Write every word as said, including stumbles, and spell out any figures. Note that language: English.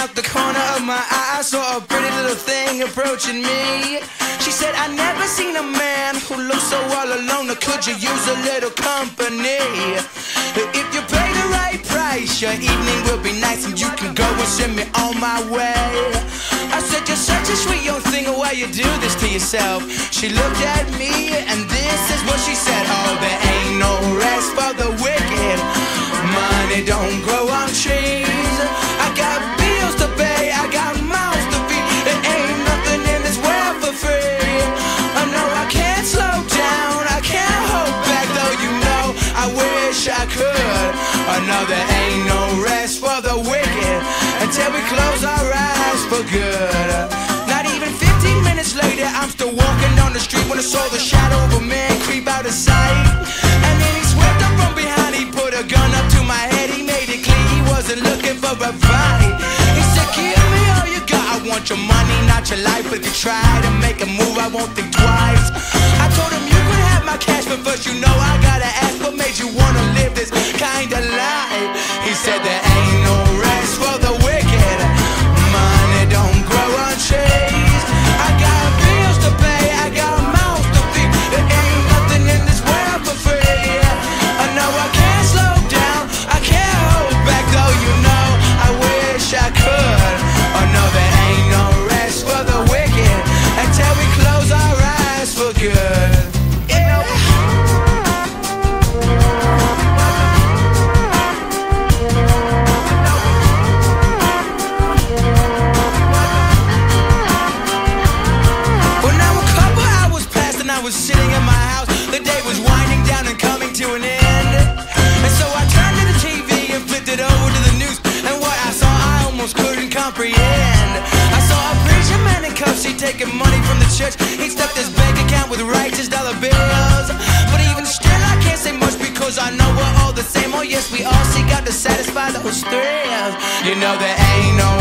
out the corner of my eye, I saw a pretty little thing approaching me. She said, I never seen a man who looks so all alone, or could you use a little company? If you pay the right price, your evening will be nice, and you can go and send me on my way. I said, you're such a sweet young thing, why you do this to yourself? She looked at me, and this is what she said. Oh, there ain't no rest for the wicked. Money don't grow on trees. I got bills to pay, I got mouths to feed. There ain't nothing in this world for free. I know I can't slow down, I can't hold back, though you know I wish I could. I know there ain't no rest for the wicked until we close our eyes for good. Not even fifteen minutes later, I'm still walking down the street when I saw the shadow of a man creep out of sight. And then he swept up from behind, he put a gun up to my head, he made it clear he wasn't looking for a fight. He said, give me all you got, I want your money, not your life. But if you try to make a move, I won't think twice. I told him you could have my cash, but first you know I gotta ask, what made you wanna live this kind of life? He said there ain't no rest for the wicked. Money don't grow on trees. I got bills to pay, I got mouths to feed. There ain't nothing in this world for free. I know I can't slow down, I can't hold back, though you know I wish I could. Oh no, there ain't no rest for the wicked until we close our eyes for good. I was sitting in my house, the day was winding down and coming to an end. And so I turned to the T V and flipped it over to the news, and what I saw I almost couldn't comprehend. I saw a preacher man in cuffs, he taking money from the church. He stuffed his bank account with righteous dollar bills. But even still I can't say much, because I know we're all the same. Oh yes, we all seek out to satisfy those thrills. You know there ain't no